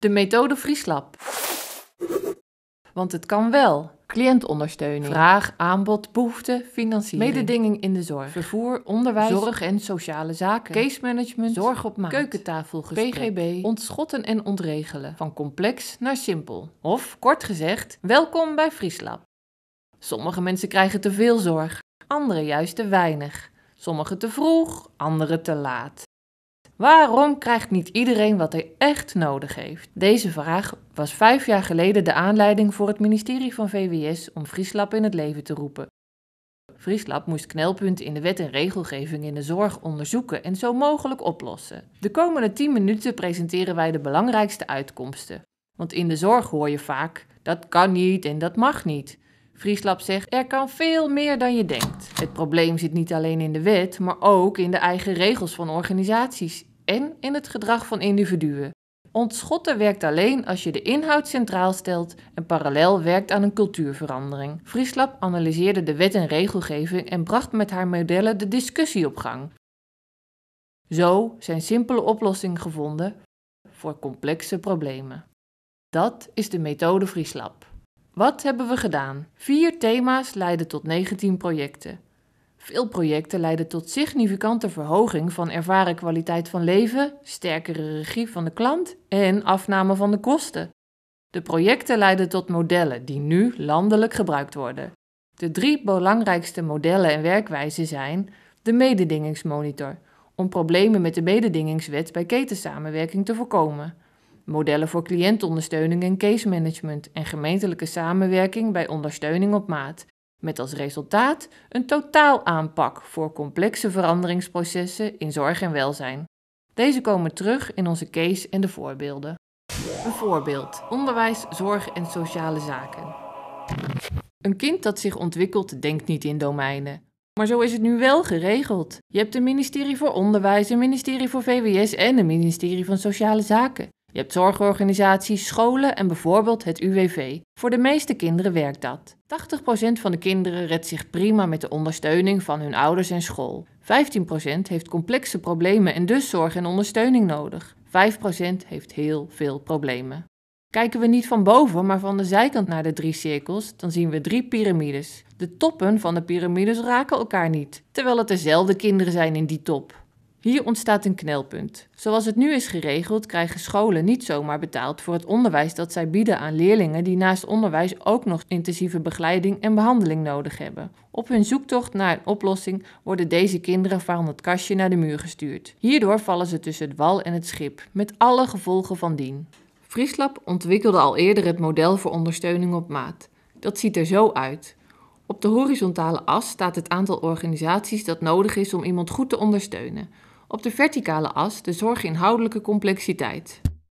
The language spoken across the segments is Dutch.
De methode Frieslab. Want het kan wel. Cliëntondersteuning, vraag, aanbod, behoefte, financiering, mededinging in de zorg, vervoer, onderwijs, zorg en sociale zaken, case management, zorg op maat, keukentafelgesprek, PGB, ontschotten en ontregelen, van complex naar simpel. Of, kort gezegd, welkom bij Frieslab. Sommige mensen krijgen te veel zorg, anderen juist te weinig. Sommigen te vroeg, anderen te laat. Waarom krijgt niet iedereen wat hij echt nodig heeft? Deze vraag was 5 jaar geleden de aanleiding voor het ministerie van VWS om Frieslab in het leven te roepen. Frieslab moest knelpunten in de wet en regelgeving in de zorg onderzoeken en zo mogelijk oplossen. De komende 10 minuten presenteren wij de belangrijkste uitkomsten. Want in de zorg hoor je vaak, dat kan niet en dat mag niet. Frieslab zegt, er kan veel meer dan je denkt. Het probleem zit niet alleen in de wet, maar ook in de eigen regels van organisaties en in het gedrag van individuen. Ontschotten werkt alleen als je de inhoud centraal stelt en parallel werkt aan een cultuurverandering. Frieslab analyseerde de wet en regelgeving en bracht met haar modellen de discussie op gang. Zo zijn simpele oplossingen gevonden voor complexe problemen. Dat is de methode Frieslab. Wat hebben we gedaan? 4 thema's leiden tot 19 projecten. Veel projecten leiden tot significante verhoging van ervaren kwaliteit van leven, sterkere regie van de klant en afname van de kosten. De projecten leiden tot modellen die nu landelijk gebruikt worden. De 3 belangrijkste modellen en werkwijzen zijn de mededingingsmonitor, om problemen met de mededingingswet bij ketensamenwerking te voorkomen. Modellen voor cliëntondersteuning en case management en gemeentelijke samenwerking bij ondersteuning op maat. Met als resultaat een totaalaanpak voor complexe veranderingsprocessen in zorg en welzijn. Deze komen terug in onze case en de voorbeelden. Een voorbeeld: onderwijs, zorg en sociale zaken. Een kind dat zich ontwikkelt denkt niet in domeinen. Maar zo is het nu wel geregeld. Je hebt een ministerie voor onderwijs, een ministerie voor VWS en een ministerie van sociale zaken. Je hebt zorgorganisaties, scholen en bijvoorbeeld het UWV. Voor de meeste kinderen werkt dat. 80% van de kinderen redt zich prima met de ondersteuning van hun ouders en school. 15% heeft complexe problemen en dus zorg en ondersteuning nodig. 5% heeft heel veel problemen. Kijken we niet van boven, maar van de zijkant naar de 3 cirkels, dan zien we 3 piramides. De toppen van de piramides raken elkaar niet, terwijl het dezelfde kinderen zijn in die top. Hier ontstaat een knelpunt. Zoals het nu is geregeld, krijgen scholen niet zomaar betaald voor het onderwijs dat zij bieden aan leerlingen die naast onderwijs ook nog intensieve begeleiding en behandeling nodig hebben. Op hun zoektocht naar een oplossing worden deze kinderen van het kastje naar de muur gestuurd. Hierdoor vallen ze tussen het wal en het schip, met alle gevolgen van dien. Frieslab ontwikkelde al eerder het model voor ondersteuning op maat. Dat ziet er zo uit. Op de horizontale as staat het aantal organisaties dat nodig is om iemand goed te ondersteunen. Op de verticale as de zorginhoudelijke complexiteit.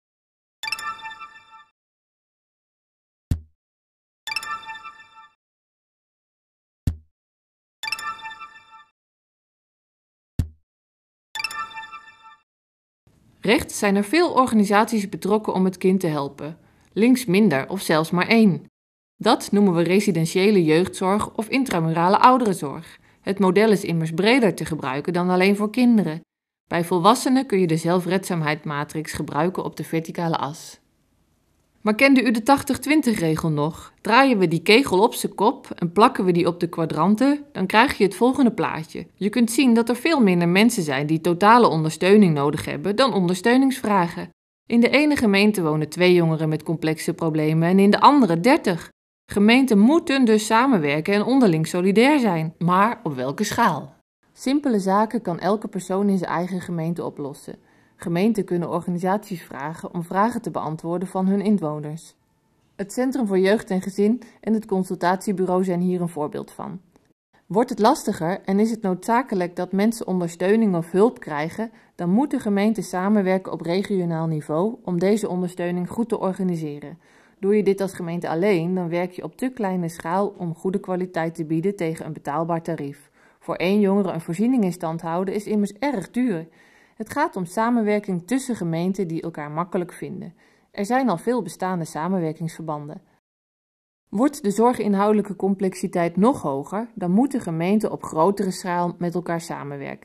Rechts zijn er veel organisaties betrokken om het kind te helpen. Links minder of zelfs maar 1. Dat noemen we residentiële jeugdzorg of intramurale ouderenzorg. Het model is immers breder te gebruiken dan alleen voor kinderen. Bij volwassenen kun je de zelfredzaamheidsmatrix gebruiken op de verticale as. Maar kende u de 80-20-regel nog? Draaien we die kegel op zijn kop en plakken we die op de kwadranten, dan krijg je het volgende plaatje. Je kunt zien dat er veel minder mensen zijn die totale ondersteuning nodig hebben dan ondersteuningsvragen. In de ene gemeente wonen 2 jongeren met complexe problemen en in de andere 30. Gemeenten moeten dus samenwerken en onderling solidair zijn. Maar op welke schaal? Simpele zaken kan elke persoon in zijn eigen gemeente oplossen. Gemeenten kunnen organisaties vragen om vragen te beantwoorden van hun inwoners. Het Centrum voor Jeugd en Gezin en het consultatiebureau zijn hier een voorbeeld van. Wordt het lastiger en is het noodzakelijk dat mensen ondersteuning of hulp krijgen, dan moeten gemeenten samenwerken op regionaal niveau om deze ondersteuning goed te organiseren. Doe je dit als gemeente alleen, dan werk je op te kleine schaal om goede kwaliteit te bieden tegen een betaalbaar tarief. Voor 1 jongere een voorziening in stand houden is immers erg duur. Het gaat om samenwerking tussen gemeenten die elkaar makkelijk vinden. Er zijn al veel bestaande samenwerkingsverbanden. Wordt de zorginhoudelijke complexiteit nog hoger, dan moeten gemeenten op grotere schaal met elkaar samenwerken.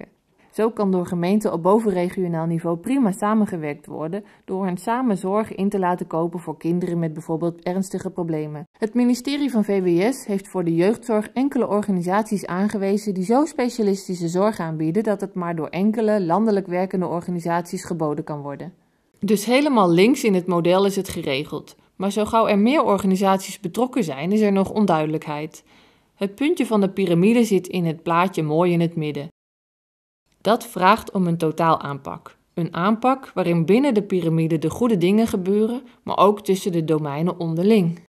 Zo kan door gemeenten op bovenregionaal niveau prima samengewerkt worden door hen samen zorg in te laten kopen voor kinderen met bijvoorbeeld ernstige problemen. Het ministerie van VWS heeft voor de jeugdzorg enkele organisaties aangewezen die zo specialistische zorg aanbieden dat het maar door enkele landelijk werkende organisaties geboden kan worden. Dus helemaal links in het model is het geregeld, maar zo gauw er meer organisaties betrokken zijn, is er nog onduidelijkheid. Het puntje van de piramide zit in het plaatje mooi in het midden. Dat vraagt om een totaalaanpak. Een aanpak waarin binnen de piramide de goede dingen gebeuren, maar ook tussen de domeinen onderling.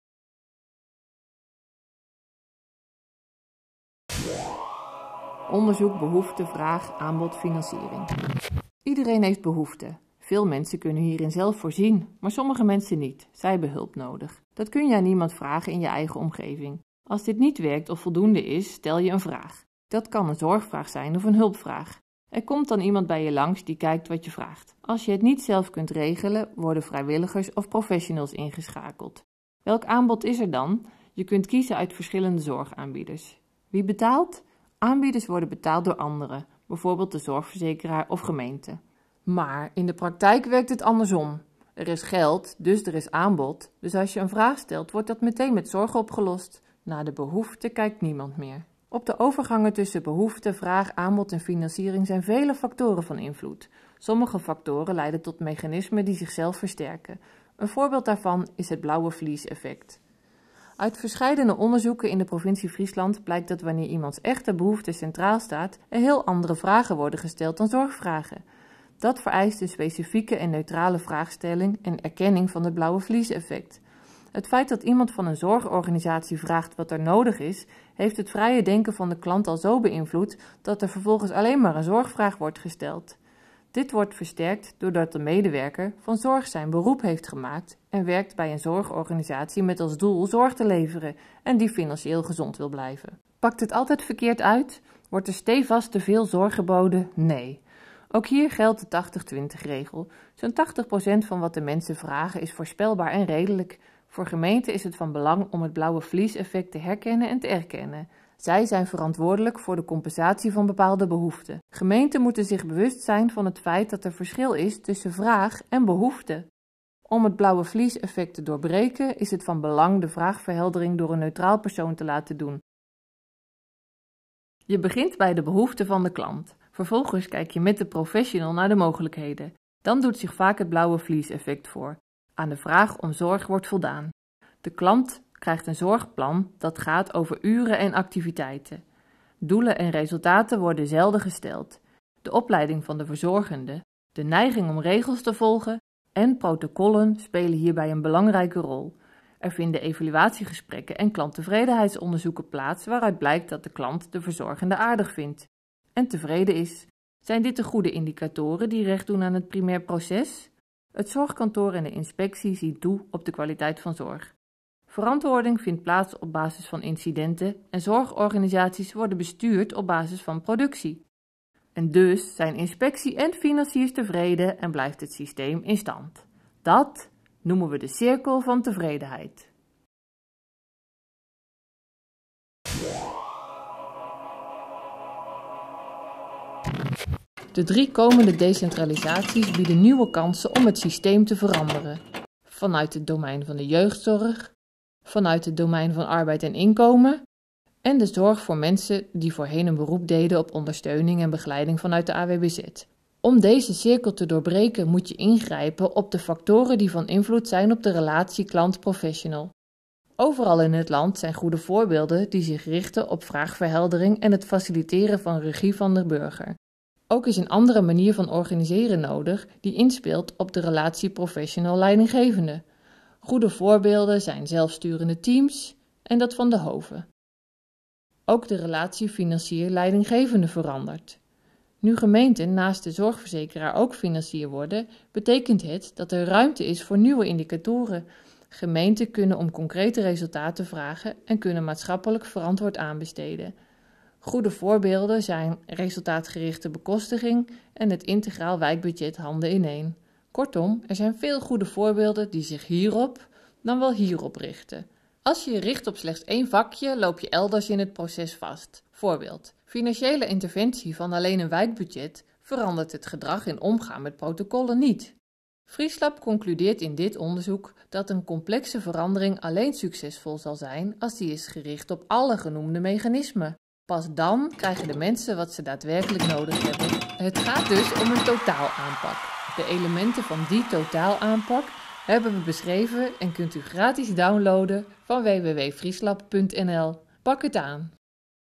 Onderzoek, behoefte, vraag, aanbod, financiering. Iedereen heeft behoefte. Veel mensen kunnen hierin zelf voorzien, maar sommige mensen niet. Zij hebben hulp nodig. Dat kun je aan niemand vragen in je eigen omgeving. Als dit niet werkt of voldoende is, stel je een vraag. Dat kan een zorgvraag zijn of een hulpvraag. Er komt dan iemand bij je langs die kijkt wat je vraagt. Als je het niet zelf kunt regelen, worden vrijwilligers of professionals ingeschakeld. Welk aanbod is er dan? Je kunt kiezen uit verschillende zorgaanbieders. Wie betaalt? Aanbieders worden betaald door anderen, bijvoorbeeld de zorgverzekeraar of gemeente. Maar in de praktijk werkt het andersom. Er is geld, dus er is aanbod. Dus als je een vraag stelt, wordt dat meteen met zorg opgelost. Naar de behoefte kijkt niemand meer. Op de overgangen tussen behoefte, vraag, aanbod en financiering zijn vele factoren van invloed. Sommige factoren leiden tot mechanismen die zichzelf versterken. Een voorbeeld daarvan is het blauwe vlieseffect. Uit verscheidene onderzoeken in de provincie Friesland blijkt dat wanneer iemands echte behoefte centraal staat, er heel andere vragen worden gesteld dan zorgvragen. Dat vereist een specifieke en neutrale vraagstelling en erkenning van het blauwe vlieseffect. Het feit dat iemand van een zorgorganisatie vraagt wat er nodig is, heeft het vrije denken van de klant al zo beïnvloed dat er vervolgens alleen maar een zorgvraag wordt gesteld. Dit wordt versterkt doordat de medewerker van zorg zijn beroep heeft gemaakt en werkt bij een zorgorganisatie met als doel zorg te leveren en die financieel gezond wil blijven. Pakt het altijd verkeerd uit? Wordt er stevast te veel zorg geboden? Nee. Ook hier geldt de 80-20 regel. Zo'n 80% van wat de mensen vragen is voorspelbaar en redelijk. Voor gemeenten is het van belang om het blauwe vlieseffect te herkennen en te erkennen. Zij zijn verantwoordelijk voor de compensatie van bepaalde behoeften. Gemeenten moeten zich bewust zijn van het feit dat er verschil is tussen vraag en behoefte. Om het blauwe vlieseffect te doorbreken is het van belang de vraagverheldering door een neutraal persoon te laten doen. Je begint bij de behoeften van de klant. Vervolgens kijk je met de professional naar de mogelijkheden. Dan doet zich vaak het blauwe vlieseffect voor. Aan de vraag om zorg wordt voldaan. De klant krijgt een zorgplan dat gaat over uren en activiteiten. Doelen en resultaten worden zelden gesteld. De opleiding van de verzorgende, de neiging om regels te volgen en protocollen spelen hierbij een belangrijke rol. Er vinden evaluatiegesprekken en klanttevredenheidsonderzoeken plaats waaruit blijkt dat de klant de verzorgende aardig vindt en tevreden is. Zijn dit de goede indicatoren die recht doen aan het primair proces? Het zorgkantoor en de inspectie zien toe op de kwaliteit van zorg. Verantwoording vindt plaats op basis van incidenten en zorgorganisaties worden bestuurd op basis van productie. En dus zijn inspectie en financiers tevreden en blijft het systeem in stand. Dat noemen we de cirkel van tevredenheid. De 3 komende decentralisaties bieden nieuwe kansen om het systeem te veranderen. Vanuit het domein van de jeugdzorg, vanuit het domein van arbeid en inkomen en de zorg voor mensen die voorheen een beroep deden op ondersteuning en begeleiding vanuit de AWBZ. Om deze cirkel te doorbreken moet je ingrijpen op de factoren die van invloed zijn op de relatie klant-professional. Overal in het land zijn goede voorbeelden die zich richten op vraagverheldering en het faciliteren van regie van de burger. Ook is een andere manier van organiseren nodig die inspeelt op de relatie professional-leidinggevende. Goede voorbeelden zijn zelfsturende teams en dat van de hoven. Ook de relatie financier-leidinggevende verandert. Nu gemeenten naast de zorgverzekeraar ook financier worden, betekent het dat er ruimte is voor nieuwe indicatoren. Gemeenten kunnen om concrete resultaten vragen en kunnen maatschappelijk verantwoord aanbesteden. Goede voorbeelden zijn resultaatgerichte bekostiging en het integraal wijkbudget handen in één. Kortom, er zijn veel goede voorbeelden die zich hierop, dan wel hierop richten. Als je je richt op slechts 1 vakje, loop je elders in het proces vast. Voorbeeld: financiële interventie van alleen een wijkbudget verandert het gedrag in omgaan met protocollen niet. Frieslab concludeert in dit onderzoek dat een complexe verandering alleen succesvol zal zijn als die is gericht op alle genoemde mechanismen. Pas dan krijgen de mensen wat ze daadwerkelijk nodig hebben. Het gaat dus om een totaalaanpak. De elementen van die totaalaanpak hebben we beschreven en kunt u gratis downloaden van www.frieslab.nl. Pak het aan!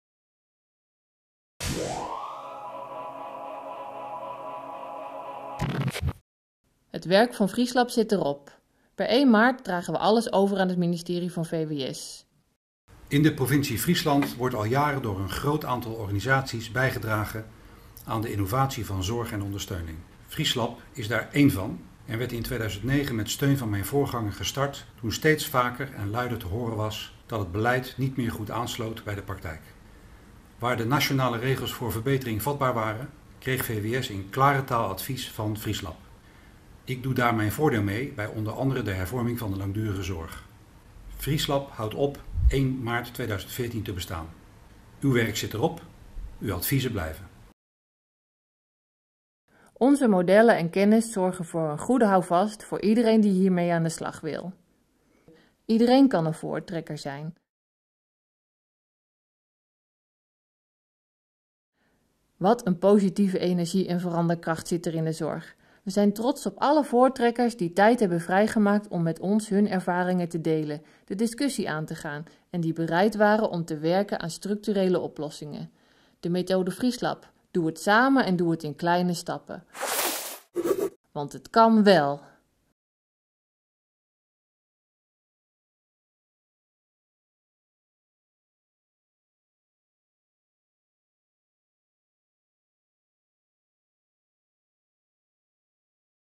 Het werk van Frieslab zit erop. Per 1 maart dragen we alles over aan het ministerie van VWS. In de provincie Friesland wordt al jaren door een groot aantal organisaties bijgedragen aan de innovatie van zorg en ondersteuning. Frieslab is daar één van en werd in 2009 met steun van mijn voorganger gestart toen steeds vaker en luider te horen was dat het beleid niet meer goed aansloot bij de praktijk. Waar de nationale regels voor verbetering vatbaar waren, kreeg VWS in klare taal advies van Frieslab. Ik doe daar mijn voordeel mee bij onder andere de hervorming van de langdurige zorg. Frieslab houdt op 1 maart 2014 te bestaan. Uw werk zit erop, uw adviezen blijven. Onze modellen en kennis zorgen voor een goede houvast voor iedereen die hiermee aan de slag wil. Iedereen kan een voortrekker zijn. Wat een positieve energie en veranderkracht zit er in de zorg. We zijn trots op alle voortrekkers die tijd hebben vrijgemaakt om met ons hun ervaringen te delen, de discussie aan te gaan en die bereid waren om te werken aan structurele oplossingen. De methode Frieslab. Doe het samen en doe het in kleine stappen. Want het kan wel.